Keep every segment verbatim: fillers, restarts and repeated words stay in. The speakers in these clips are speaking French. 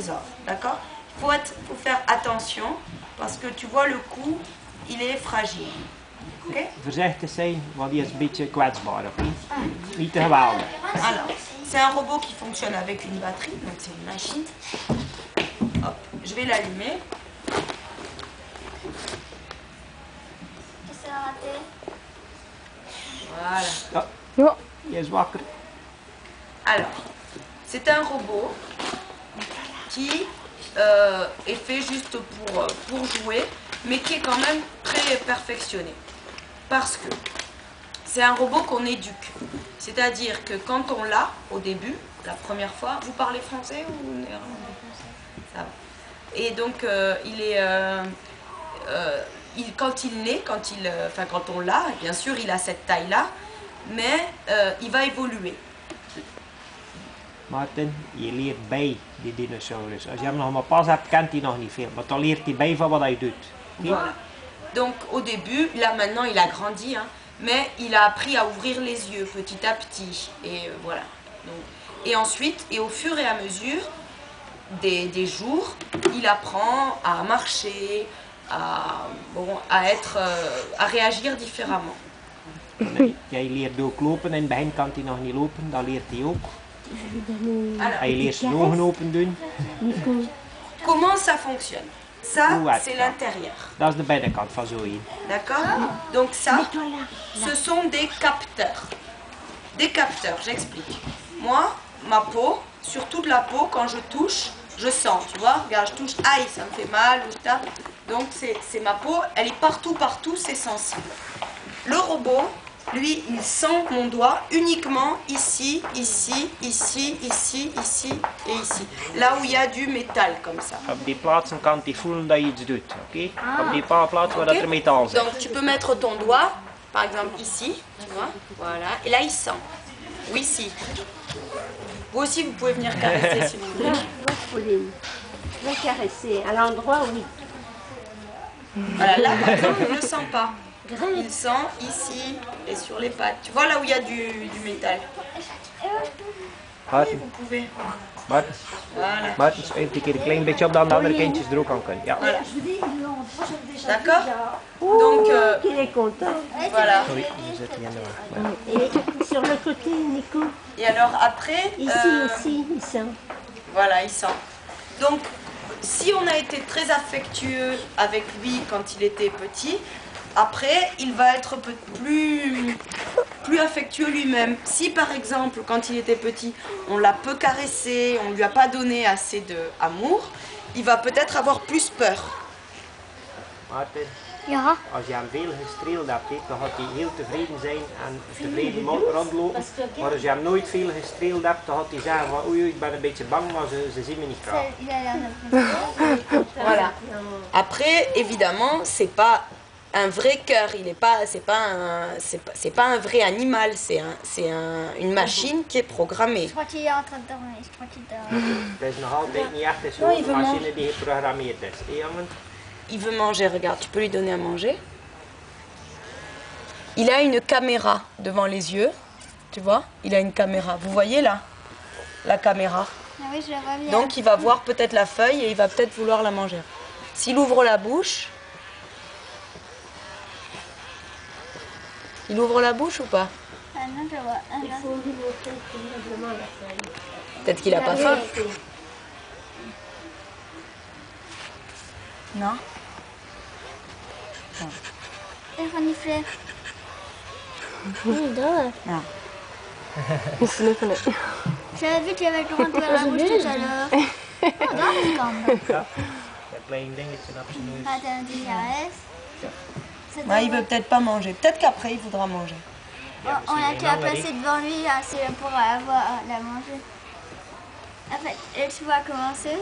Mirza, d'accord? Il faut, faut faire attention, parce que tu vois le cou, il est fragile. Okay? Voorzichtig zijn, want die is een beetje kwetsbaar, oké? Niet te geweldig. Alors, c'est un robot qui fonctionne avec une batterie, donc c'est une machine. Hop, je vais l'allumer. Voilà. Ja, je is wakker. Alors, c'est un robot qui euh, est fait juste pour, pour jouer, mais qui est quand même très perfectionné. Parce que c'est un robot qu'on éduque. C'est-à-dire que quand on l'a, au début, la première fois, vous parlez français ou néerlandais? Ça va. Et donc, euh, il est... Euh, euh, il, quand il naît, quand, il, enfin, quand on l'a, bien sûr, il a cette taille-là, mais euh, il va évoluer. Martin, je leert bij die dinosaurus. Als je hem nog maar pas hebt, kent hij nog niet veel. Maar dan leert hij bij van wat hij doet. Voilà. Donc au début, là maintenant il a grandi, hein, mais il a appris à ouvrir les yeux petit à petit. Et euh, voilà. Donc, et ensuite, et au fur et à mesure des, des jours, il apprend à marcher, à, bon, à, être, euh, à réagir différemment. Jij leert ook lopen, in het begin kan hij nog niet lopen, dan leert hij ook. Hij leert zijn ogen open doen. Comment ça fonctionne? Ça, c'est l'intérieur. Dat is de binnenkant van zo'n. D'accord? Donc ça, ce sont des capteurs. Des capteurs, j'explique. Moi, ma peau, sur toute la peau, quand je touche, je sens, tu vois? Regarde, je touche, aïe, ça me fait mal, ou ça. Donc c'est ma peau, elle est partout, partout, c'est sensible. Le robot, lui, il sent mon doigt uniquement ici, ici, ici, ici, ici et ici. Là où il y a du métal, comme ça. Op die plaatsen kan hij voelen dat je iets doet, oké? Okay? Op die paar plaatsen waar okay. er metaal zit. Donc tu peux mettre ton doigt, par exemple ici, tu vois, voilà, et là il sent. Ou ici. Vous aussi, vous pouvez venir caresser si vous voulez. Pauline, je vais caresser, à l'endroit oui. Voilà, là par exemple, on ne le sent pas. Il sent ici et sur les pattes. Tu vois là où il y a du, du métal? Oui, vous pouvez. Martin, voilà. Martin, schuift een keer een klein beetje op, dat de andere kindjes er ook aan kunnen. Ja. Voilà. D'accord? Donc, euh, il est content. Voilà. Sorry, je zit niet in de war. Et sur le côté, Nico? Et alors après... Ici euh, aussi, il sent. Voilà, il sent. Donc, si on a été très affectueux avec lui quand il était petit, après, il va être plus, plus affectueux lui-même. Si par exemple, quand il était petit, on l'a peu caressé, on ne lui a pas donné assez d'amour, il va peut-être avoir plus peur. Martin, ja. Als je hem veel gestreeld hebt, dan gaat hij heel tevreden zijn en tevreden rondlopen. Maar als je hem nooit veel gestreeld hebt, dan gaat hij zeggen van oei, ik ben een beetje bang, maar ze, ze zien me niet graag. Voilà. Après, évidemment, c'est pas un vrai cœur, il est pas, c'est pas un, c'est pas, c'est pas un vrai animal, c'est un, c'est un, une machine qui est programmée. Je crois qu'il est en train de dormir, je crois qu'il dort. Het is nog altijd niet echt zo'n machine die geprogrammeerd is, hè jongen? Il veut manger, regarde, tu peux lui donner à manger. Il a une caméra devant les yeux, tu vois, il a une caméra. Vous voyez là, la caméra. Ah oui, je la vois bien. Donc il va voir peut-être la feuille et il va peut-être vouloir la manger. S'il ouvre la bouche, il ouvre la bouche ou pas? Ah non, je vois. Ah, Il non. faut lui montrer probablement la feuille. Peut-être qu'il n'a pas faim. Non? Et renifler. Il dort. Non. Il snuffle. J'avais vu qu'il y avait le droit de la bouche tout à l'heure. Oh, dat is kan. Ja, dat klein dingetje op zijn neus. Pas d'un diarrhée. Ouais, il veut peut-être pas manger. Peut-être qu'après il voudra manger. On a qu'à placer devant lui assez pour avoir la manger. En fait, et tu vois commencer.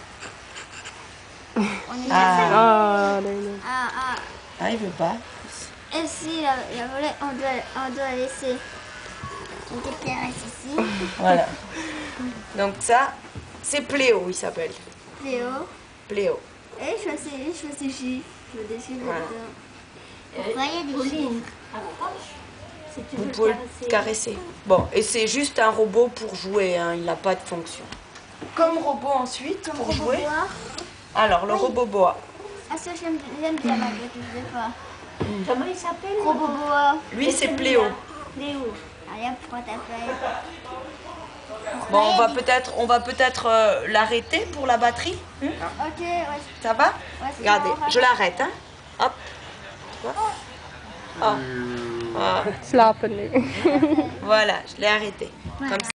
On est Ah. Ah, nee, nee. Ah, ah. Ah, il veut pas. Et si la, la volée, on doit, on doit laisser une petite caresse ici. Voilà. Donc ça, c'est Pléo, il s'appelle. Léo. Pléo. Et je choisis, je choisis J. Je veux déchirer Voilà. dedans. Pourquoi il y a des chiffres? Si tu Vous veux pouvez caresser. le caresser. Bon, et c'est juste un robot pour jouer, hein, il n'a pas de fonction. comme robot ensuite Comme pour robot jouer. bois. Alors, le robot bois. Ah, ça, j'aime j'aime bien la gueule, je sais pas. Comment il s'appelle? Robot bois. Lui, c'est Pléo. Léo. Rien pour ta feuille. Bon, on va peut-être on va peut-être euh, l'arrêter pour la batterie. Hmm? Ok, ouais. Ça va? Ouais, c'est Regardez, bon, on va- je l'arrête. Hein? Hop. Tu vois? Oh. Ah. Slapen nu. Voilà, je l'ai arrêté. Comme ça.